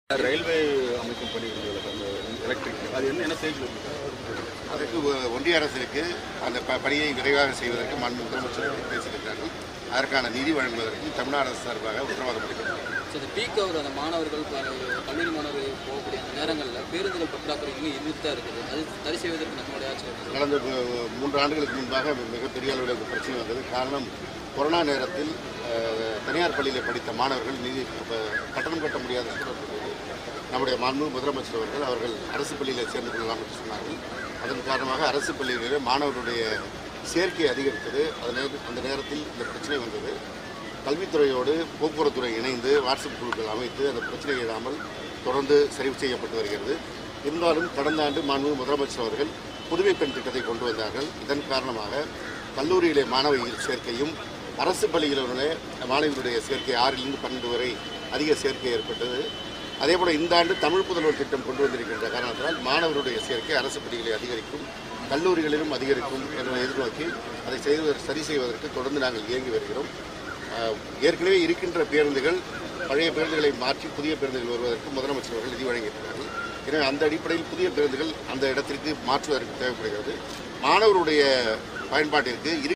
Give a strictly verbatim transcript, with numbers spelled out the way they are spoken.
Railway அமைக்கும் பணி அந்த எலக்ட்ரிக் அது என்ன என்ன ஸ்டேஜில் இருக்கு? அதற்கு ஒன்றிய அரசுக்கு அந்த ப பணியை விரைவாக செய்வதற்கு மாண்பு முதலமைச்சர் பேசியிருக்கிறார்கள். அதற்கான நிதி வழங்குவதற்கு தமிழ்நாடு அரசு சார்பாக உத்தரவாதம் அளிக்கிறது. இந்த பீக் அவர் அந்த மாணவர்கள் கல்லூரி மாணவர்கள் போகக்கூடிய அந்த நேரங்களில் பேருந்துகள் பற்றாக்குறை இன்னும் இருந்துதான் இருக்குது. அது சரி செய்வதற்கு நம்மளுடைய ஆட்சி கடந்த மூன்று ஆண்டுகளுக்கு முன்பாக மிகப்பெரிய அளவில் பிரச்சனை வந்தது. காரணம், கொரோனா நேரத்தில் தனியார் பள்ளியில் படித்த மாணவர்கள் நிதி கட்டணம் கட்ட முடியாத சூழல். நம்முடைய மாண்பு முதலமைச்சர் அவர்கள் அவர்கள் அரசு பள்ளியில் சேர்ந்து கொள்ளலாம் என்று சொன்னார்கள். அதன் காரணமாக அரசு பள்ளிகளிலே மாணவர்களுடைய சேர்க்கை அதிகரித்தது. அதனால் அந்த நேரத்தில் இந்த பிரச்சனை வந்தது. கல்வித்துறையோடு போக்குவரத்துறை இணைந்து வாட்ஸ்அப் குழுக்கள் அமைத்து அந்த பிரச்சனை இல்லாமல் தொடர்ந்து சரி செய்யப்பட்டு வருகிறது. இருந்தாலும் கடந்த ஆண்டு மாண்பு முதலமைச்சர் அவர்கள் புதுமை பெண் திட்டத்தை கொண்டு வந்தார்கள். இதன் காரணமாக கல்லூரியிலே மாணவிகள் சேர்க்கையும் அரசு பள்ளிகளிலே மாணவிகளுடைய சேர்க்கை ஆறிலிருந்து பன்னெண்டு வரை அதிக சேர்க்கை ஏற்பட்டது. அதேபோல் இந்த ஆண்டு தமிழ் புதல்வர் திட்டம் கொண்டு வந்திருக்கின்ற காரணத்தினால் மாணவருடைய சேர்க்கை அரசு பள்ளிகளில் அதிகரிக்கும், கல்லூரிகளிலும் அதிகரிக்கும் என எதிர்நோக்கி அதை செய்வதற்கு சரி செய்வதற்கு தொடர்ந்து நாங்கள் இயங்கி வருகிறோம். ஏற்கனவே இருக்கின்ற பேருந்துகள் பழைய பேருந்துகளை மாற்றி புதிய பேருந்துகள் வருவதற்கு முதலமைச்சர் அவர்கள் நிதி வழங்கியிருக்கிறார்கள். எனவே அந்த அடிப்படையில் புதிய பேருந்துகள் அந்த இடத்திற்கு மாற்றுவதற்கு தேவைப்படுகிறது. மாணவருடைய பயன்பாட்டிற்கு